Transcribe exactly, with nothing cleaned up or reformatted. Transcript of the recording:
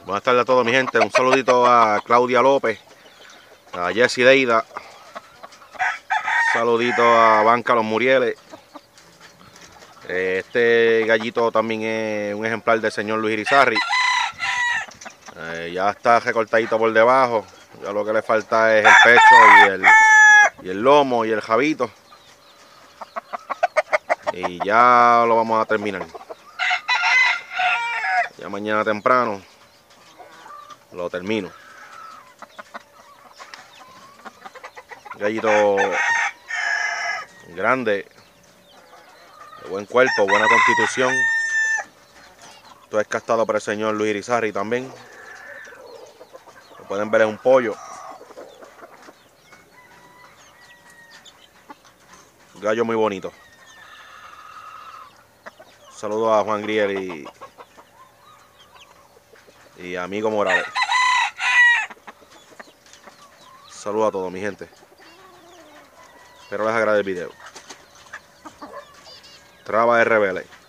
Buenas tardes a todos, mi gente. Un saludito a Claudia López, a Jessy Deida. Un saludito a Banca Los Murieles. Este gallito también es un ejemplar del señor Luis Irizarry. Eh, ya está recortadito por debajo. Ya lo que le falta es el pecho y el, y el lomo y el jabito. Y ya lo vamos a terminar. Ya mañana temprano lo termino. Gallito grande, de buen cuerpo, buena constitución. Esto es castado por el señor Luis Irizarry también. Lo pueden ver, es un pollo. Un gallo muy bonito. Saludos a Juan Grier y, y a Amigo Morales. Saludos a todos, mi gente. Espero les agrade el video. Traba R B L.